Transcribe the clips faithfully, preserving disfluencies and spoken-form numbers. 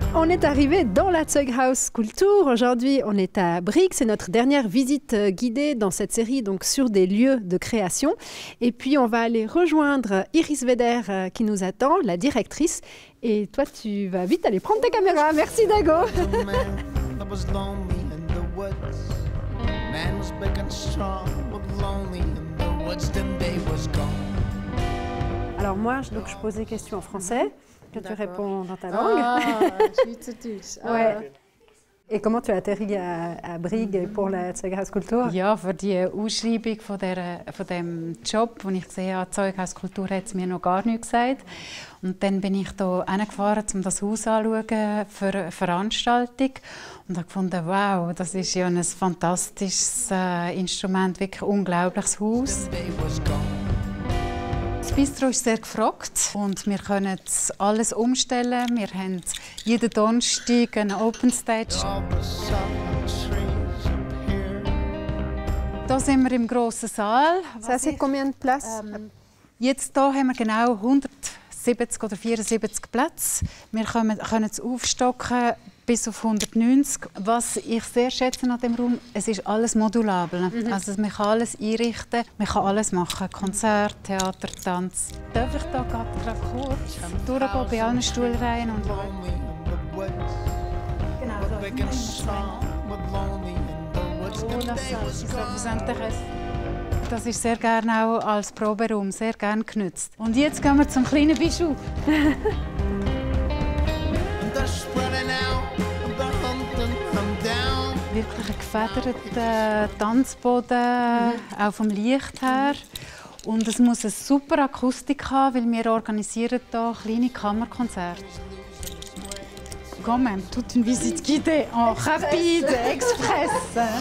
On est arrivé dans la Zeughaus Kultur. Aujourd'hui, on est à Brieg. C'est notre dernière visite guidée dans cette série donc sur des lieux de création. Et puis, on va aller rejoindre Iris Vedder qui nous attend, la directrice. Et toi, tu vas vite aller prendre ta caméra. Merci, Dago. Alors moi, je, donc, je pose des questions en français. Que tu réponds dans ta langue. Ah, Schweizerdeutsch. Ah. Ouais. Et comment tu as atterri à, à Brieg pour la Zeughaus Kultur? Ja, für die Ausschreibung von, der, von dem Job, den ich gesehen habe, Zeughaus Kultur, hat es mir noch gar nichts gesagt. Und dann bin ich hier hingefahren, um das Haus anzuschauen für eine Veranstaltung. Und habe gefunden, wow, das ist ja ein fantastisches äh, Instrument, wirklich ein unglaubliches Haus. Das Bistro ist sehr gefragt und wir können alles umstellen. Wir haben jeden Donnerstag eine Open Stage. Hier sind wir im grossen Saal. Ça, c'est combien de places? Ähm, jetzt hier haben wir genau hundertsiebzig oder vierundsiebzig Plätze. Wir können, können es aufstocken bis auf hundertneunzig. Was ich sehr schätze an dem Raum, es ist alles modulabel. Mhm. Also man kann alles einrichten, man kann alles machen. Konzert, Theater, Tanz. Darf ich da gerade kurz durchgehen bei allen Stuhlreihen und genau, da nehmen wir es rein. Das ist sehr gerne auch als Proberaum sehr gerne genutzt. Und jetzt gehen wir zum kleinen Bijou. Wirklich ein gefederter Tanzboden, mhm. auch vom Licht her. Und es muss eine super Akustik haben, weil wir organisieren hier kleine Kammerkonzerte. Quand même, toute une visite guidée en rapide, express.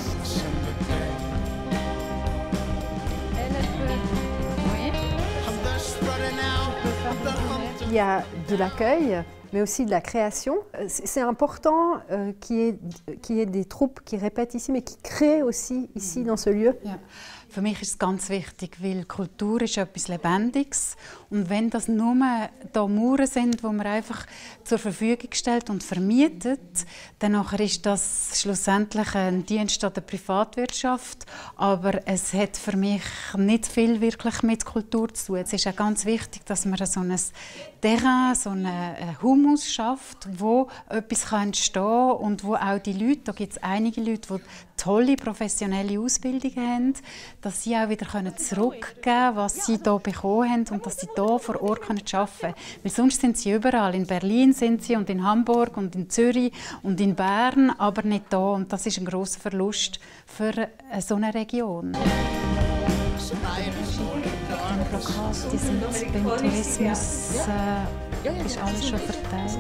Il y a de l'accueil, mais aussi de la création. C'est important euh, qu'il y ait, qu'il y ait des troupes qui répètent ici, mais qui créent aussi ici, dans ce lieu. Ja. Für mich ist es ganz wichtig, weil Kultur ist etwas Lebendiges. Und wenn das nur da Mauern sind, die man einfach zur Verfügung stellt und vermietet, dann ist das schlussendlich ein Dienst an der Privatwirtschaft. Aber es hat für mich nicht viel wirklich mit Kultur zu tun. Es ist auch ganz wichtig, dass man so ein Terrain, so einen Humus schafft, wo etwas entstehen kann und wo auch die Leute, da gibt es einige Leute, die tolle professionelle Ausbildungen haben, dass sie auch wieder zurückgeben können, was sie hier bekommen haben und dass sie hier vor Ort arbeiten können. Weil sonst sind sie überall. In Berlin sind sie und in Hamburg und in Zürich und in Bern, aber nicht hier. Und das ist ein grosser Verlust für so eine Region. Die sind beim Tourismus äh, ist alles schon verteilt.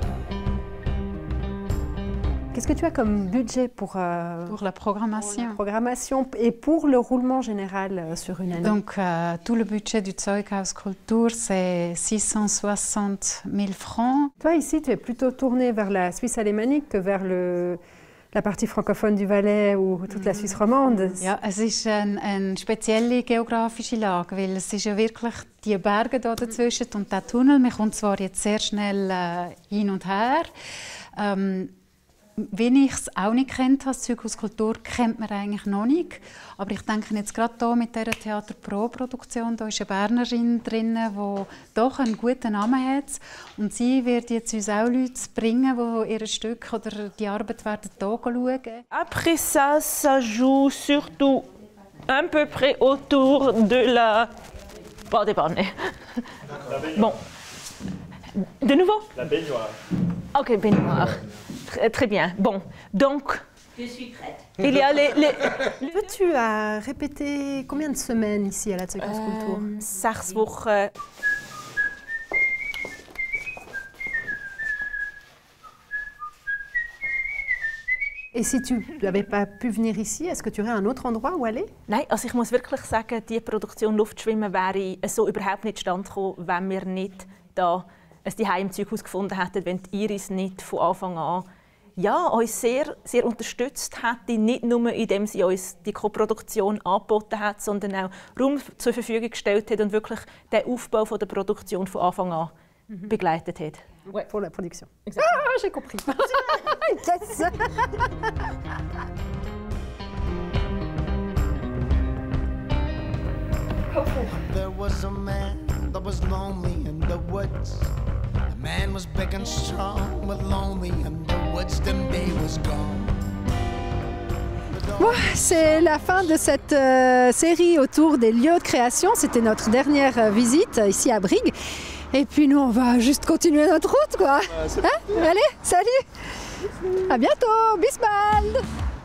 Qu'est-ce que tu as comme budget pour, euh, pour la programmation. Pour la programmation et pour le roulement général euh, sur une année? Donc, euh, tout le budget du Zeughaus Kultur, c'est six cent soixante mille francs. Toi, ici, tu es plutôt tournée vers la Suisse alémanique que vers le, la partie francophone du Valais ou toute la Suisse romande. Ja, es ist eine, eine spezielle geografische Lage, weil es ist ja wirklich die Berge da dazwischen und der Tunnel. Man kommt zwar jetzt sehr schnell äh, hin und her. Ähm, Wenn ich es auch nicht kennt habe, das Zeughaus Kultur kennt man eigentlich noch nicht. Aber ich denke jetzt gerade hier mit dieser Theater Pro-Produktion, da ist eine Bernerin drin, die doch einen guten Namen hat. Und sie wird jetzt uns auch Leute bringen, die ihr Stück oder die Arbeit werden hier schauen. Après ça, ça joue surtout un peu près autour de la... Pas des bannes. Bon. De nouveau? La baignoire. Ok, baignoire. Très bien. Bon, donc... Je suis prête. Il y a les... les... Toi, tu as répété combien de semaines ici à la Zeughaus Kultur? Ähm, sechs Wochen. Et si tu n'avais pas pu venir ici, est-ce que tu aurais un autre endroit où aller? Nein, also ich muss wirklich sagen, die Produktion Luftschwimmen wäre so überhaupt nicht zustande gekommen, wenn wir nicht da ein Zuhause im Zeughaus gefunden hätten, wenn die Iris nicht von Anfang an ja, uns sehr, sehr unterstützt hätte, nicht nur indem sie uns die Koproduktion angeboten hat, sondern auch Raum zur Verfügung gestellt hat und wirklich den Aufbau von der Produktion von Anfang an mhm. begleitet hat. Ouais, pour la production. Exactement. Ah, j'ai compris. Yes. There was a man that was lonely in the woods. The man was big and strong, but lonely in the woods. Then day was gone. Bon, c'est la fin de cette euh, série autour des lieux de création. C'était notre dernière euh, visite euh, ici à Brieg. Et puis nous, on va juste continuer notre route, quoi. Hein? Allez, salut. À bientôt. Bis bald.